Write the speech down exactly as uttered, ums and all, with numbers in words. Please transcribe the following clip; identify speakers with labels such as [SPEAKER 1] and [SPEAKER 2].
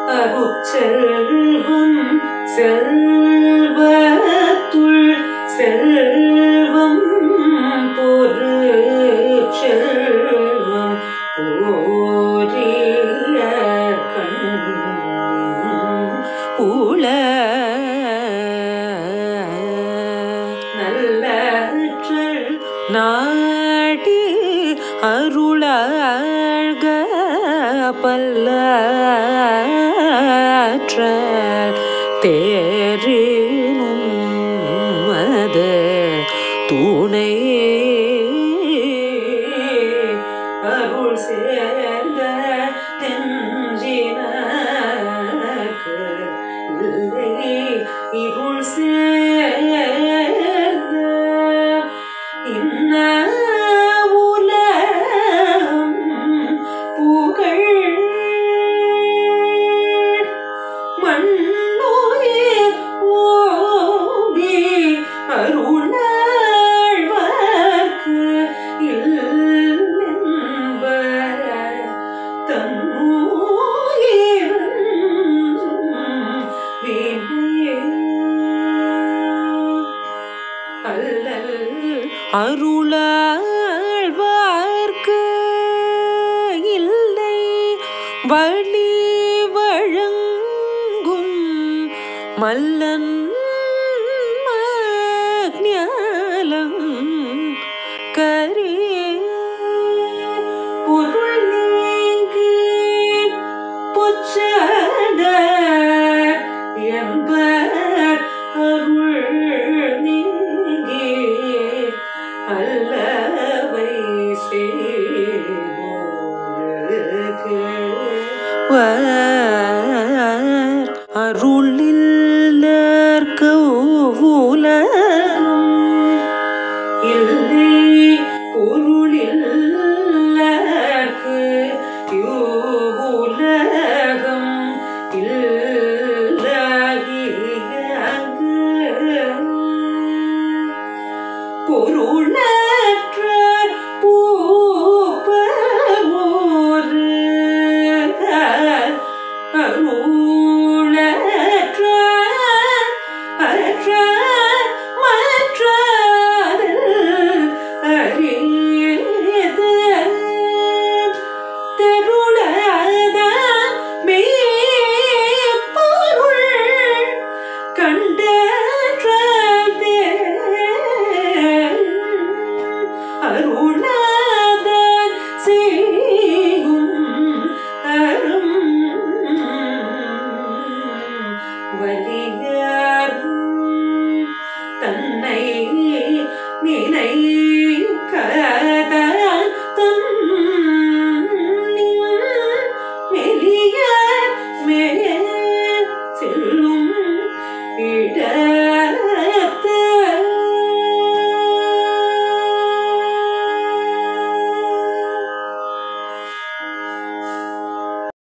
[SPEAKER 1] அருட்செல்வம் செல்வத்துள் செல்வம் பொருட்செல்வம் போரிய கண் உள நல்லற்றல் நாடி அருளாழ்க பல்லற்றல் தேரினும் மத துணை அருள் சேர்ந்த தெஞ்சினக்கு இல்லை இருள் சேர்ந்த இன்ன உலகம் புகழ் மண்ணுயிர் ஓடி அருளாழ்வார்க்கு இல்லென்ப தன்னுயிரும் வினையே அல்லல் அருளாழ்வார்க்கு இல்லை வழி வழங்கும் மல்லன் மக்ஞாலம் கரே பொருள் நீங்கி பொச்சட என்பர் அருள் நீங்கி அல்லவை செய்வோருக்கு வர் அருளில்லர்க்கு உலகம் இல்லை பொருளில்லர்க்கு உலகம் இல்லகியங்கு பொருளற்ற